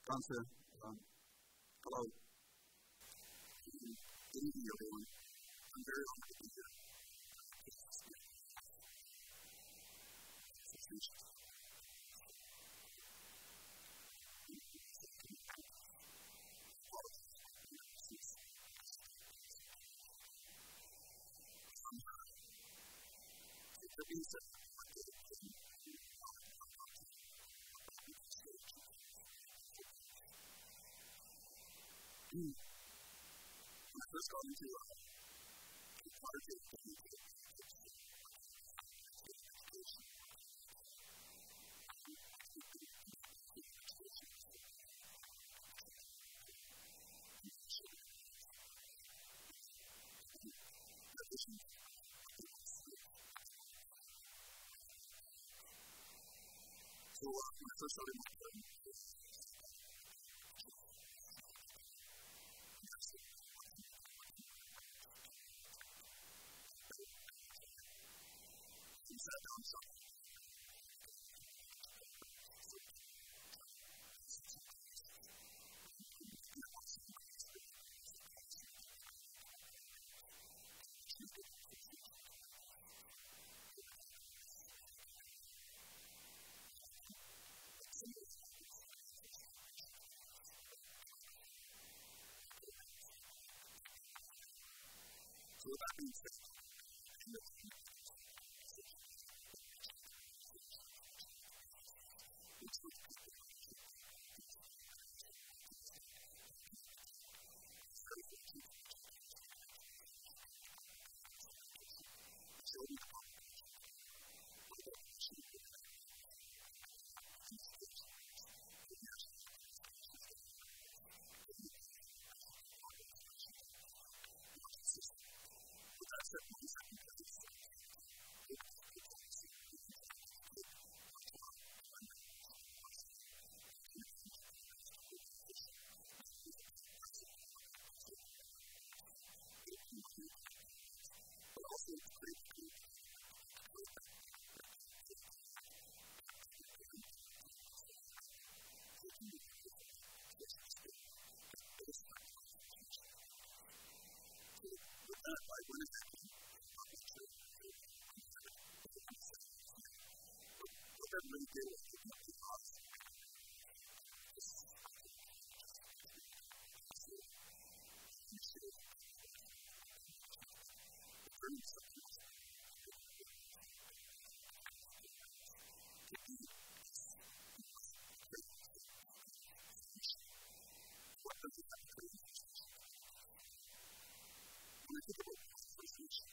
Danke. Hello. Good evening, everyone. I'm very honored to be here. That being said, when I first got into quantitative education, so when I first started my study, we sat down and started. So with that being said, really did was picking up the cost. When I think about association,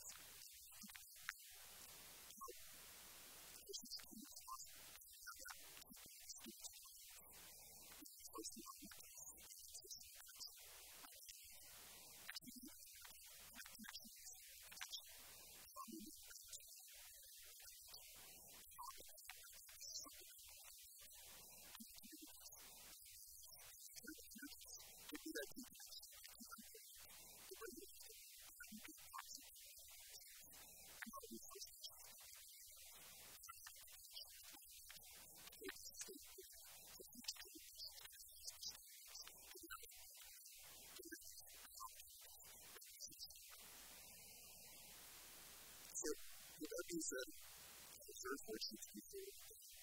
so with that being said, it's very fortunate to be here.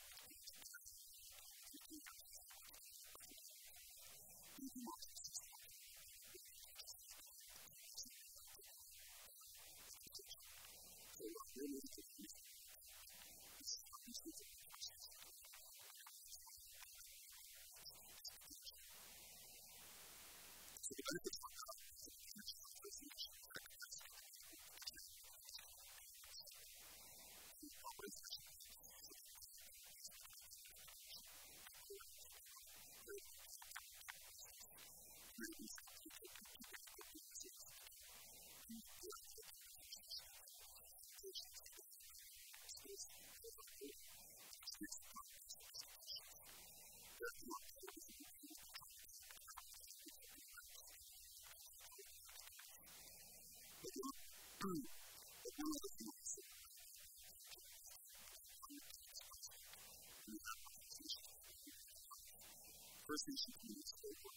So the benefits of that conversation communities over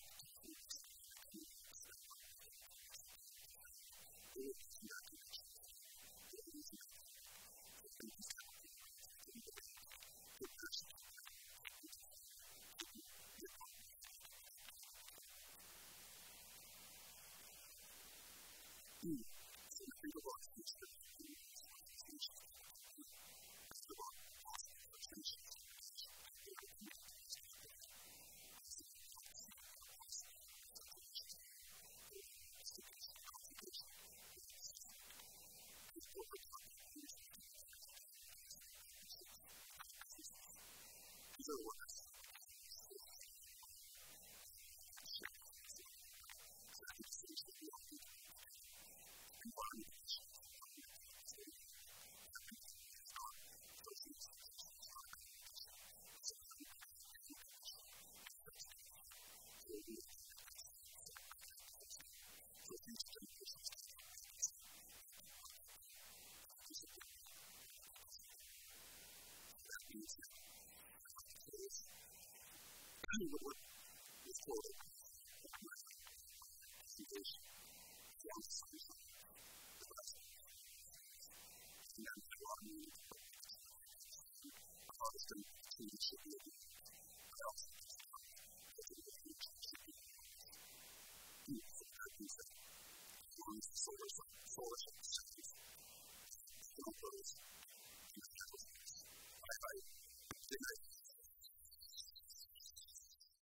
solar